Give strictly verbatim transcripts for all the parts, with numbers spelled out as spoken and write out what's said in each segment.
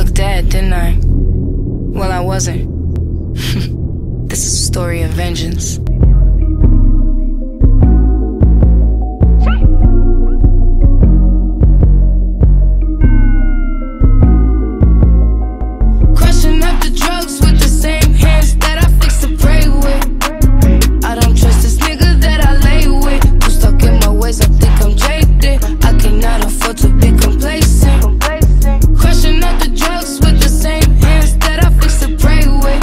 looked dead, didn't I? Well, I wasn't. This is a story of vengeance. Crushing up the drugs with the same hands that I fix to pray with. I don't trust this nigga that I lay with. Who stuck in my ways, I think I'm jaded. I cannot afford to be complacent. Crushing up the drugs with the same hands that I fix to pray with.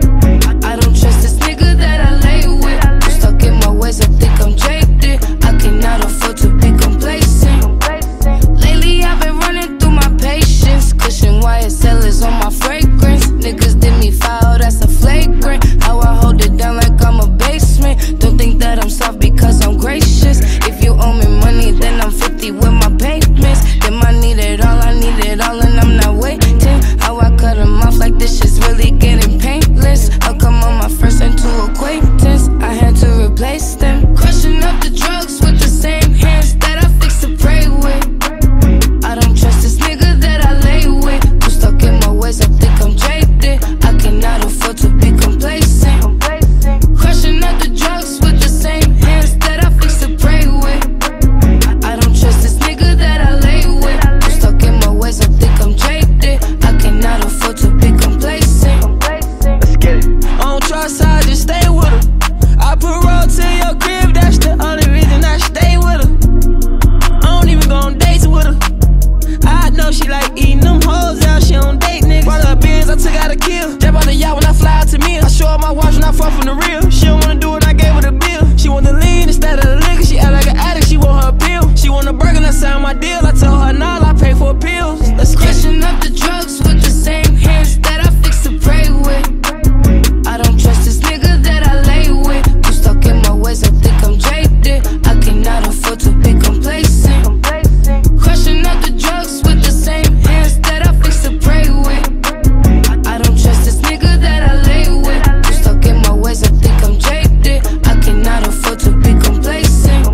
I don't trust this nigga that I lay with. Who stuck in my ways, I think I'm jaded. I cannot afford to be complacent. Lately I've been running through my patience. Kush and Y S L is on my fragrance. Niggas did me foul, that's a flagrant. How I hold it down like I'm a basement. Don't think that I'm soft because I'm gracious. If you owe me money, then I'm fifty with my payments. Then I need it all, I need it all, and I'm not waiting. How I cut them off like this shit's really getting painless. I'll come on my first and two acquaintance. I had to replace them. Crushing up the drugs with the same hands that I fix to pray with. I don't trust this nigga that I lay with. Who stuck in my ways, I think I'm jaded. I cannot afford to be complacent. Crushing up the drugs with the same hands that I fix to pray with. I don't trust this nigga that I lay with. Who stuck in my ways, I think I'm jaded. I cannot afford to be complacent. Let's get it. I don't trust her, I just stay with her. I put road to your crib, that's the only reason I stay with her. I don't even go on dates with her. I know she like eating them hoes out, she don't date niggas. Brought her beers, I took out a kill. Jab out the yacht when I fly out to me. I show her my watch when I fall from the real. She don't wanna do it, I gave her the bill. She want the lean instead of the liquor. She act like an addict, she want her pill. She want a burger, I signed my deal. I told her nah, I pay for pills. Let's get it. Crushing up the drugs with the same hands that I fix to pray with. I don't trust this nigga that I lay with. Who stuck in my ways, I think I'm jaded. I cannot afford to be complacent. Crushing up the drugs with the same hands that I fix to pray with. I don't trust this nigga that I lay with. Who stuck in my ways, I think I'm jaded. I cannot afford to be complacent.